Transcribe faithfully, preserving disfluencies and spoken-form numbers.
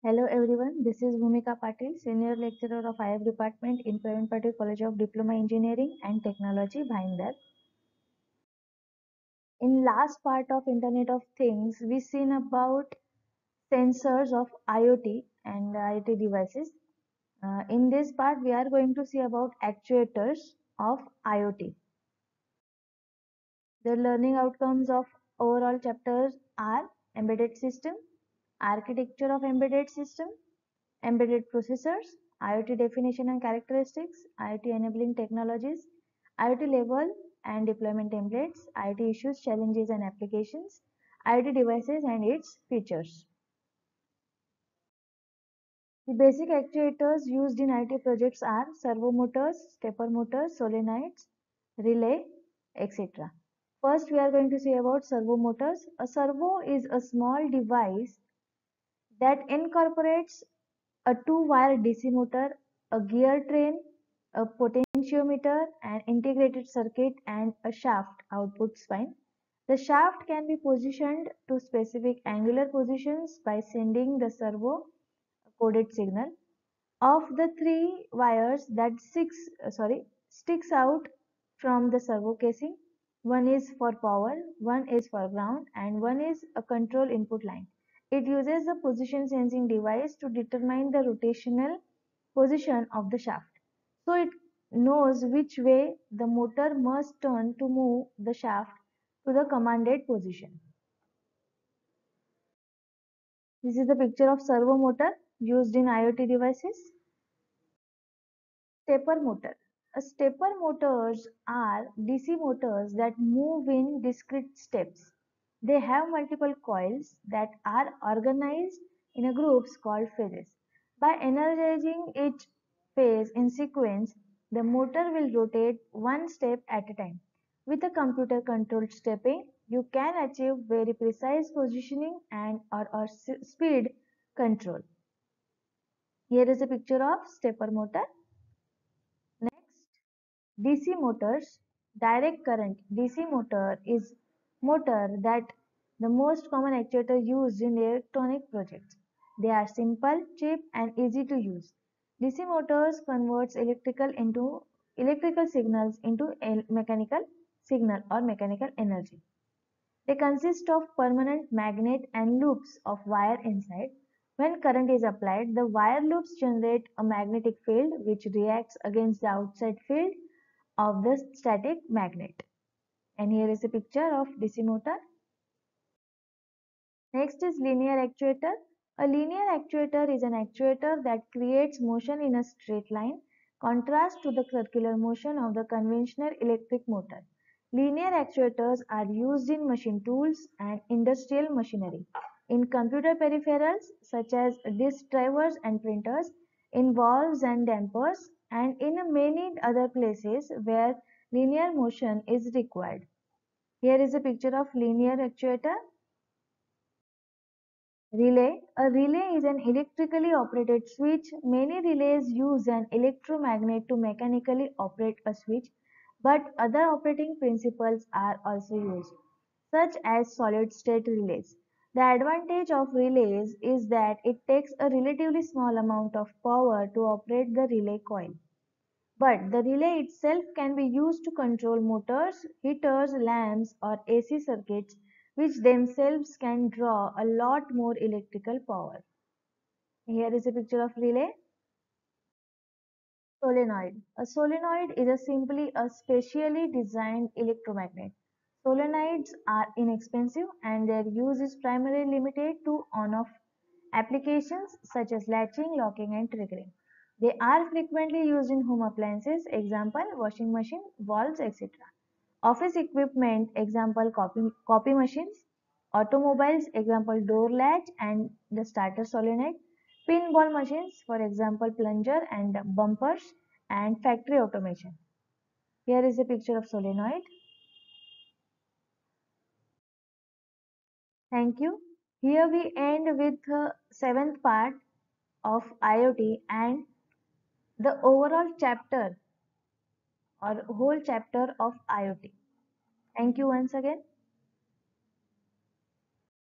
Hello everyone, this is Bhumika Patil, Senior Lecturer of I F Department in Praveen Patil College of Diploma Engineering and Technology, Bhayandar. In last part of Internet of Things, we seen about sensors of IoT and IoT devices. Uh, in this part, we are going to see about actuators of IoT. The learning outcomes of overall chapters are embedded system, architecture of embedded system, embedded processors, IoT definition and characteristics, IoT enabling technologies, IoT level and deployment templates, IoT issues, challenges and applications, IoT devices and its features. The basic actuators used in IoT projects are servo motors, stepper motors, solenoids, relay, et cetera. First, we are going to see about servo motors. A servo is a small device that incorporates a two-wire D C motor, a gear train, a potentiometer, an integrated circuit, and a shaft output spine. The shaft can be positioned to specific angular positions by sending the servo a coded signal. Of the three wires that six, uh, sorry, sticks out from the servo casing, one is for power, one is for ground, and one is a control input line. It uses the position sensing device to determine the rotational position of the shaft. So it knows which way the motor must turn to move the shaft to the commanded position. This is the picture of servo motor used in IoT devices. Stepper motor. A stepper motors are D C motors that move in discrete steps. They have multiple coils that are organized in a groups called phases. By energizing each phase in sequence, the motor will rotate one step at a time. With a computer controlled stepping, you can achieve very precise positioning and or, or speed control. Here is a picture of stepper motor. Next, D C motors. Direct current D C motor is motor that the most common actuator used in electronic projects. They are simple, cheap and easy to use. D C motors converts electrical into electrical signals into mechanical signal or mechanical energy. They consist of permanent magnet and loops of wire inside. When current is applied, the wire loops generate a magnetic field which reacts against the outside field of the static magnet. And here is a picture of D C motor. Next is linear actuator. A linear actuator is an actuator that creates motion in a straight line, contrast to the circular motion of the conventional electric motor. Linear actuators are used in machine tools and industrial machinery, in computer peripherals such as disk drivers and printers, in valves and dampers, and in many other places where linear motion is required. Here is a picture of linear actuator. Relay. A relay is an electrically operated switch. Many relays use an electromagnet to mechanically operate a switch, but other operating principles are also used, such as solid-state relays. The advantage of relays is that it takes a relatively small amount of power to operate the relay coil. But the relay itself can be used to control motors, heaters, lamps, or A C circuits, which themselves can draw a lot more electrical power. Here is a picture of relay. Solenoid. A solenoid is a simply a specially designed electromagnet. Solenoids are inexpensive and their use is primarily limited to on-off applications such as latching, locking, and triggering. They are frequently used in home appliances, example washing machine, valves, et cetera. Office equipment, example copy, copy machines. Automobiles, example door latch and the starter solenoid. Pinball machines, for example plunger and bumpers, and factory automation. Here is a picture of solenoid. Thank you. Here we end with the seventh part of IoT and the overall chapter or whole chapter of IoT. Thank you once again.